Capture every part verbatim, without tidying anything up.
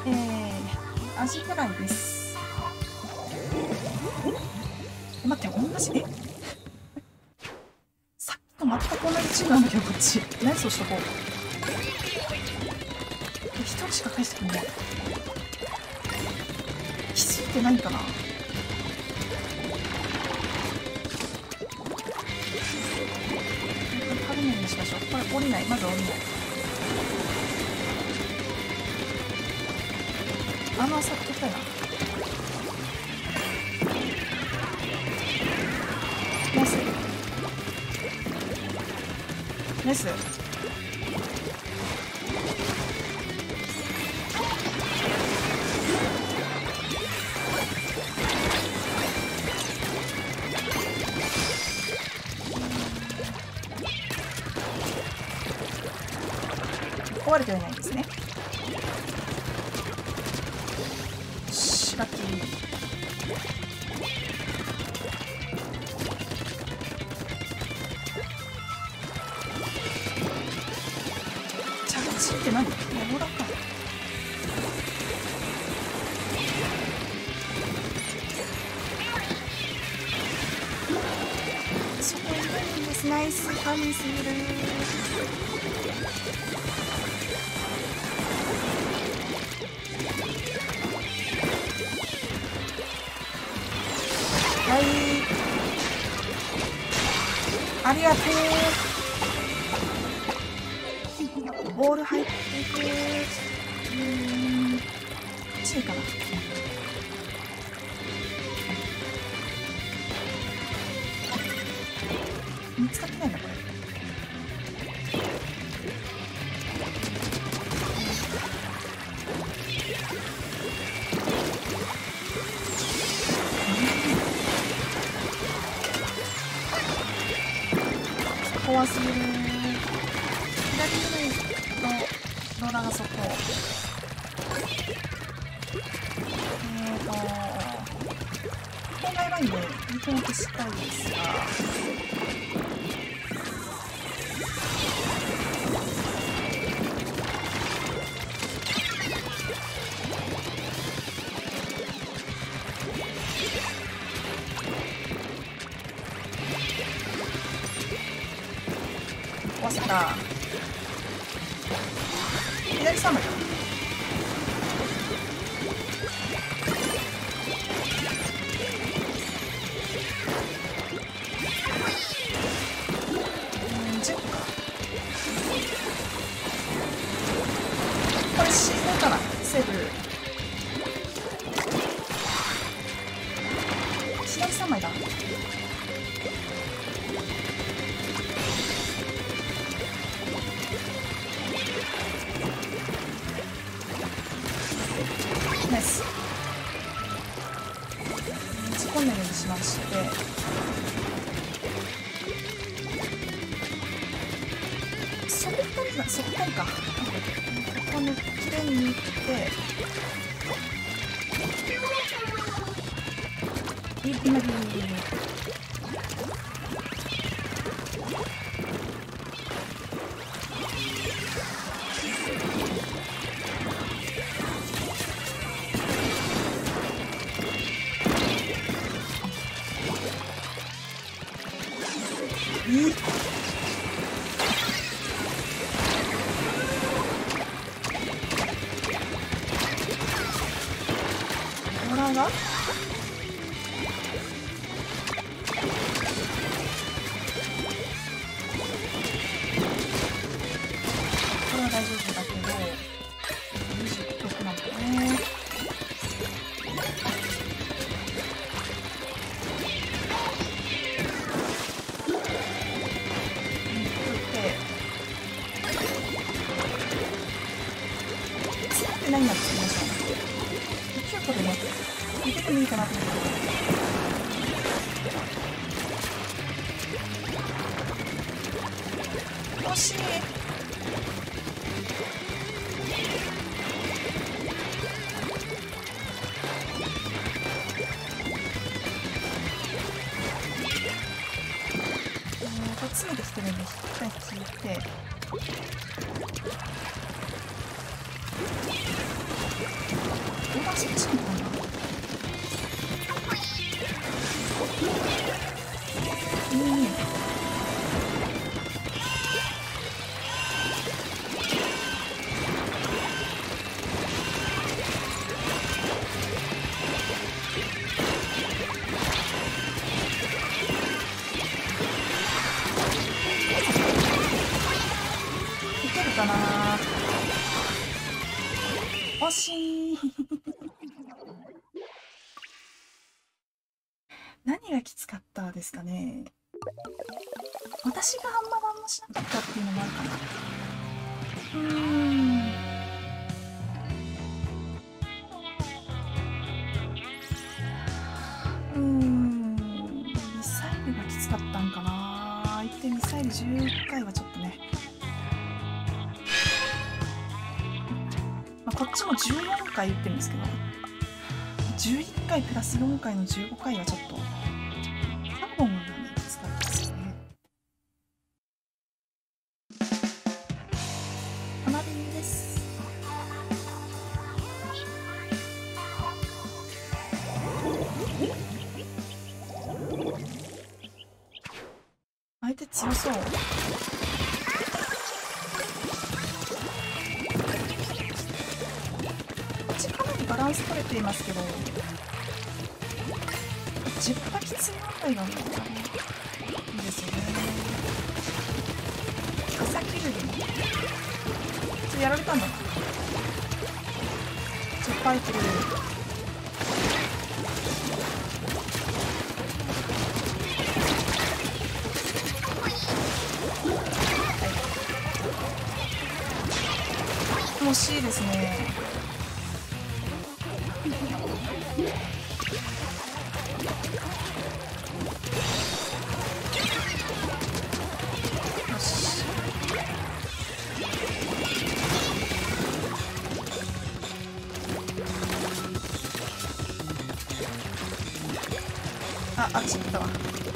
えー、アジフライです。え、待って、同じ、えさっきと全く同じチームなんだけど、こっち。ナイスをしとこう。え、一人しか返してくんない。気づいてないかな。食べないようにしましょう。これ降りない。まず降りない。あの朝取ったいな。ナイスナイス。壊れてはいないんですね。しラッキー。着地って何？やばか。そこにいるんです。ナイスファミすぎる。はい、ありがとう。ボール入っていく。うーん、こっちいいかな。見つかってないなこれ。怖すぎる。左のローラーがそこ。えーと本来ラインでにてんを消したいですが、壊せた。左さん枚だ。じゅっか。これ死ぬかな。セーブ。左さん枚だ。ナイス。突っ込んでるようにしまして、そこ二人だ。そこ二人か。ここにきれいにいって今でいい。ボラがこれは大丈夫だけどにじゅうろくなんだね。何が作りましょう。きゅうこでね、入れてもいいかなと思って。惜しい。これ詰めてきてるんで、一回引いて。 うわ、そっちなのかな。うん。いけるかな。惜しい。何がきつかったですかね。私があんま何もしなかったっていうのもあるかな。うーん。うーん。ミサイルがきつかったんかな。相手ミサイルじゅういっかいはちょっとね。まあ、こっちもじゅうよんかい撃ってるんですけど、じゅういっかいプラスよんかいのじゅうごかいはちょっと、さんぼんがね、きつかったですよね。花火です。相手強そう。こっちかなりバランス取れていますけど、じゅっぱきつい問題がね、いいですよね。朝キルでもちょっとやられたんだな。じゅっぱいキル。惜しいですね。よし。あ、あっち行ったわ。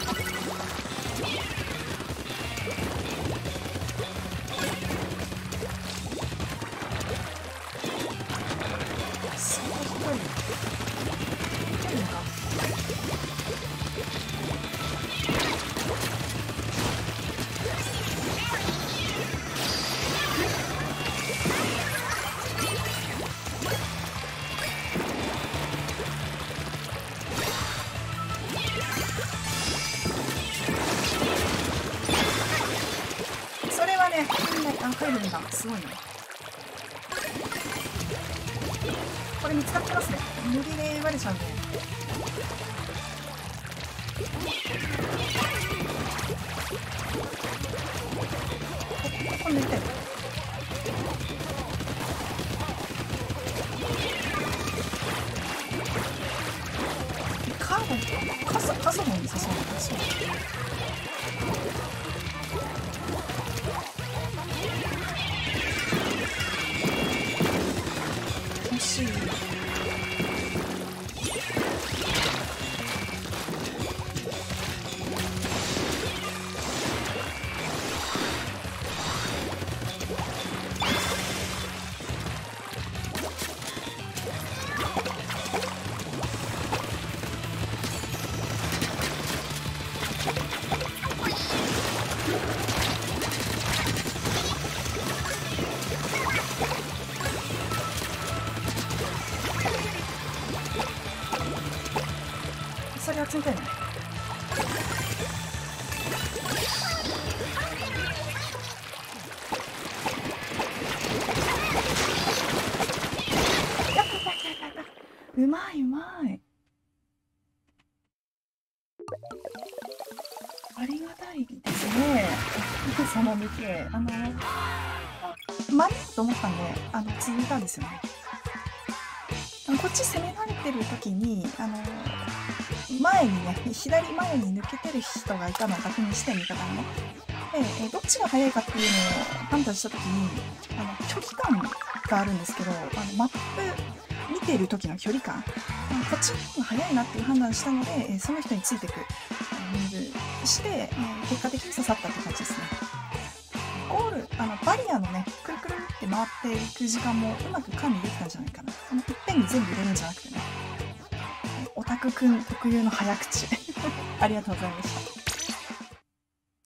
それはね、あ、入るんだ。すごいね。これ見つかってますね。無理でバレちゃうんで。ここ塗りたい。カーボン、カソ、カソも良さそうなんですよ。惜しい。それ集めたいね。うまいうまい。ありがたいですね。その見て、あの、間に合うと思ったんで、あの、続いたんですよね。あのこっち攻められてる時に、あの、前にね、左前に抜けてる人がいたのを確認して、味方にね。で、えどっちが速いかっていうのを判断した時に、あの、距離感があるんですけど、あの、マップ見てる時の距離感、こっちの方が速いなっていう判断したので、えその人についていくムーブして、え結果的に刺さったって感じですね。ゴールあのバリアのねくるくるって回っていく時間もうまく管理できたんじゃないかな。あのいっぺんに全部入れるんじゃなくてね。オタクくん特有の早口ありがとうございました。